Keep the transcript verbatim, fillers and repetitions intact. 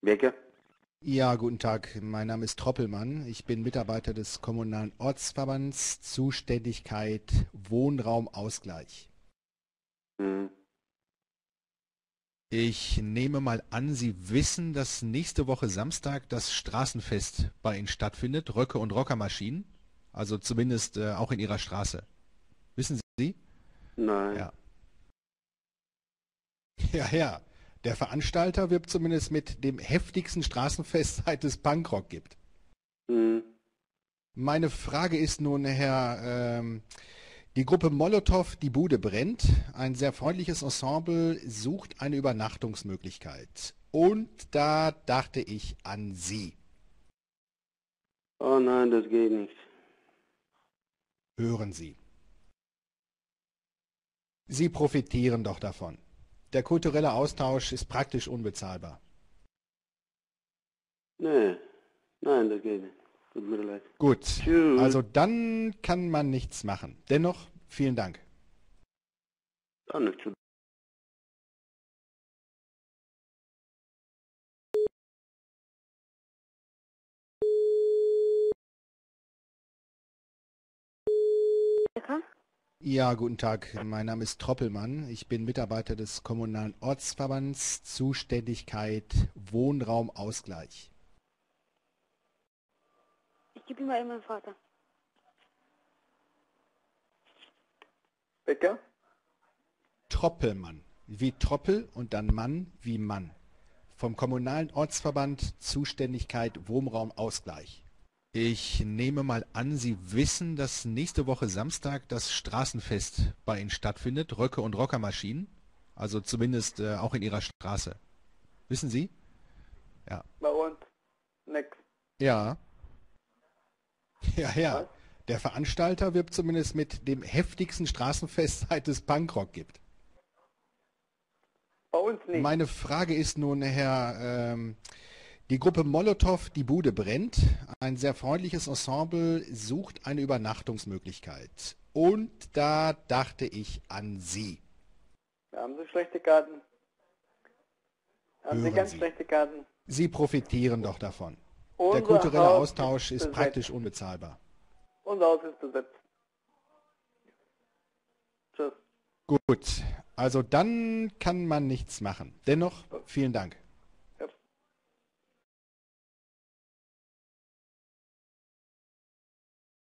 Wecker? Ja, guten Tag. Mein Name ist Troppelmann. Ich bin Mitarbeiter des Kommunalen Ortsverbands, Zuständigkeit Wohnraumausgleich. Hm. Ich nehme mal an, Sie wissen, dass nächste Woche Samstag das Straßenfest bei Ihnen stattfindet, Röcke und Rockermaschinen. Also zumindest äh, auch in Ihrer Straße. Wissen Sie? Nein. Ja. Ja, ja. Der Veranstalter wirbt zumindest mit dem heftigsten Straßenfest, seit es Punkrock gibt. Hm. Meine Frage ist nun, Herr, ähm, die Gruppe Molotow, die Bude brennt. Ein sehr freundliches Ensemble sucht eine Übernachtungsmöglichkeit. Und da dachte ich an Sie. Oh nein, das geht nicht. Hören Sie. Sie profitieren doch davon. Der kulturelle Austausch ist praktisch unbezahlbar. Nee. Nein, das geht nicht. Tut mir leid. Gut, Tschüss. also dann kann man nichts machen. Dennoch, vielen Dank. Auch nicht zu Becker? Ja, guten Tag. Mein Name ist Troppelmann. Ich bin Mitarbeiter des Kommunalen Ortsverbands, Zuständigkeit Wohnraumausgleich. Ich gebe ihm mal eben meinen Vater. Wecker? Troppelmann, wie Troppel und dann Mann wie Mann. Vom Kommunalen Ortsverband, Zuständigkeit Wohnraumausgleich. Ich nehme mal an, Sie wissen, dass nächste Woche Samstag das Straßenfest bei Ihnen stattfindet, Röcke und Rockermaschinen. Also zumindest äh, auch in Ihrer Straße. Wissen Sie? Ja. Bei uns? Nix. Ja. Ja, ja. Was? Der Veranstalter wirbt zumindest mit dem heftigsten Straßenfest, seit es Punkrock gibt. Bei uns nicht. Meine Frage ist nun, Herr, ähm, die Gruppe Molotow, die Bude brennt. Ein sehr freundliches Ensemble sucht eine Übernachtungsmöglichkeit. Und da dachte ich an Sie. Haben Sie schlechte Karten? Haben Sie Hören ganz Sie. schlechte Karten? Sie profitieren doch davon. Der Unser kulturelle Haus Austausch ist besetzt. praktisch unbezahlbar. Unser Haus ist besetzt. Tschüss. Gut, also dann kann man nichts machen. Dennoch, vielen Dank.